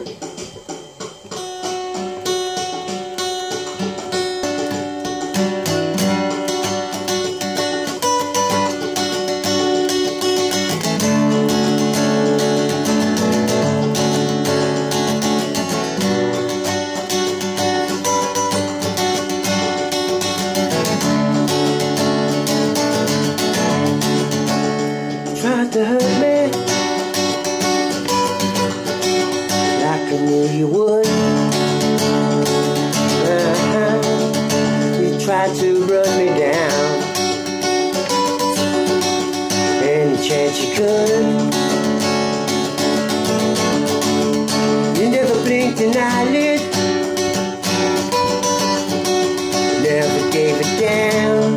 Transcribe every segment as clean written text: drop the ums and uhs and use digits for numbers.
Tried to hurt me like I knew you would. You tried to run me down any chance you could. You never blinked an eyelid, never gave a damn.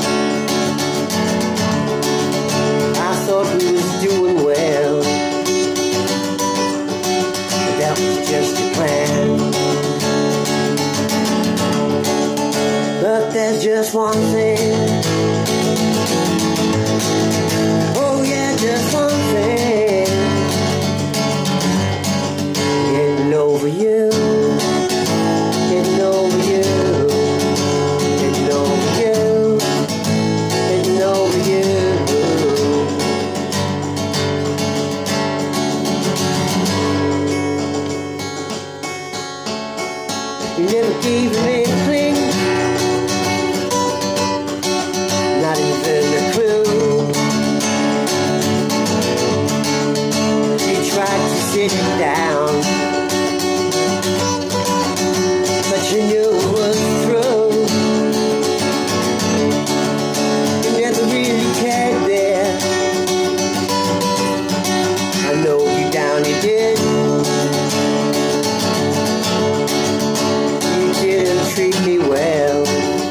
Doing well, but that was just a plan. But there's just one thing, oh yeah, just one thing, getting over you, getting over you, getting over you, getting over you. You never gave an inkling, not even a clue. You tried to sit it down, but you knew it was true. You never really cared there. I know you down, you did. Treat me well,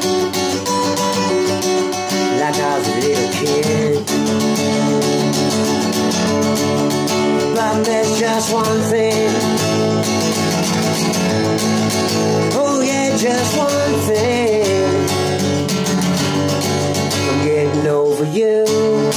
like I was a little kid. But there's just one thing, oh yeah, just one thing, I'm getting over you.